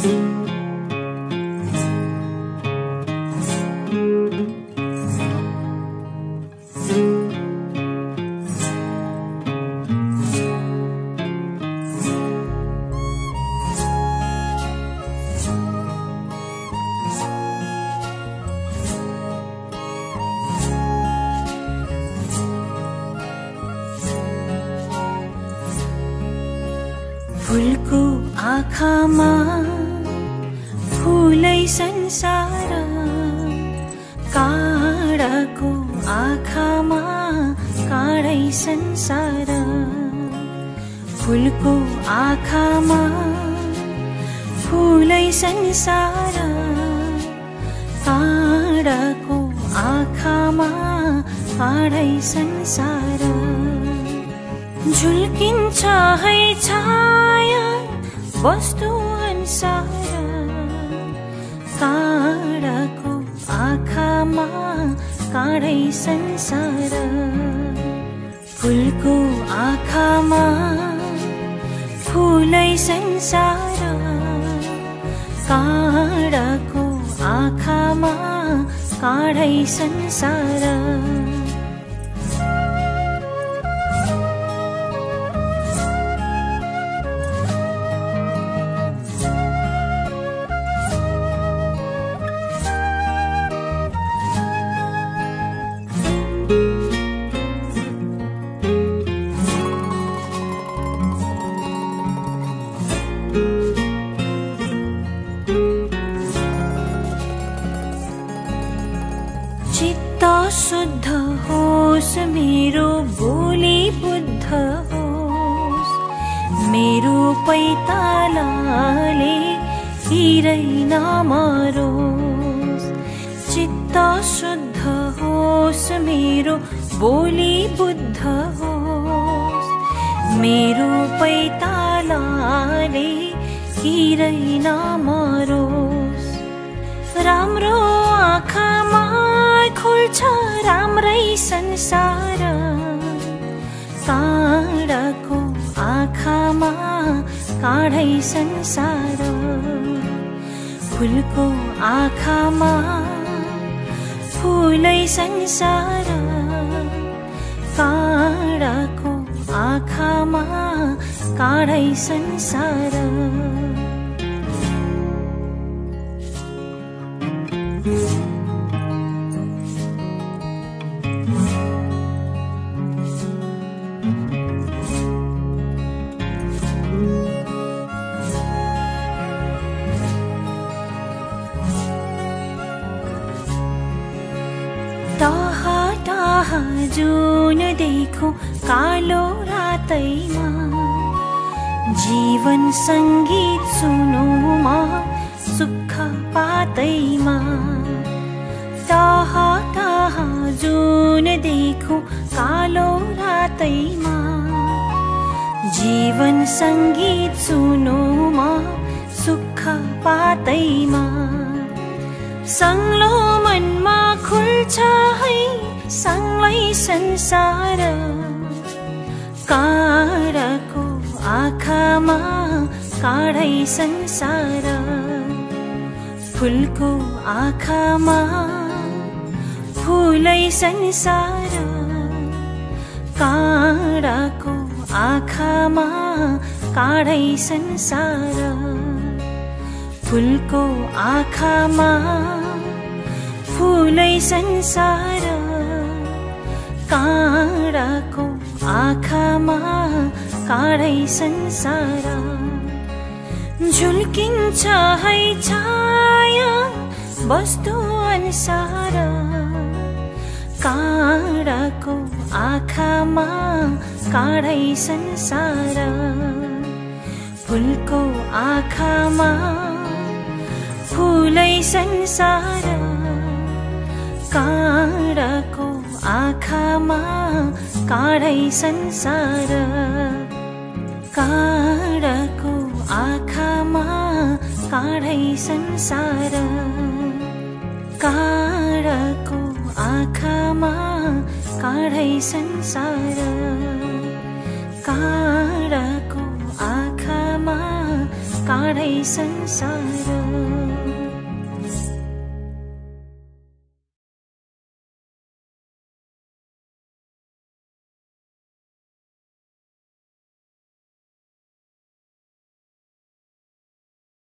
फूलको आँखामा फूलै संसार, काँडाको आँखामा काँडै संसार। फूलको आँखामा फूलै संसार, काँडाको आँखामा काँडै संसार। झुल्किन्छ है छाया वस्तु अनुसार, काँडाको आँखामा काँडै संसार। फूलको आँखामा फूलै संसार, काँडाको आँखामा काँडै संसार। चित्त शुद्ध होस् मेरो बोली बुद्ध होस्, मेरो पैतालाले हिरै नमरोस्। चित्त शुद्ध होस् मेरो बोली बुद्ध होस्, मेरो पैतालाले हिरै नमरोस्। राम्रो आँखामा खुल्छ राम्रै संसार, काँडाको आँखामा काँडै संसार। फूलको आँखामा फूलै संसार, काँडाको आँखामा काँडै संसार। टाहा टाहा जुन देखो कालो रातैमा, जीवन संगीत सुनुमा सुख पातैमा। टाहा टाहा जुन देखो कालो रातैमा, जीवन संगीत सुनुमा सुख पातैमा। संगलो मनमा खुल्छ है सँगै संसार, काँडाको आँखामा काँडै संसार। फूलको आँखामा फूलै संसार, काँडाको आँखामा काँडै संसार। फूलको आँखामा फूलै संसार, काँडाको आँखामा काँडै संसार। झुल्किन्छ है छाया वस्तु अनुसार, काँडाको आँखामा काँडै संसार। फूलको आँखामा फूलै संसार, काँडाको आँखामा काँडै संसार। काँडाको आँखामा काँडै संसार, काँडाको आँखामा काँडै संसार। काँडाको आँखामा काढै संसार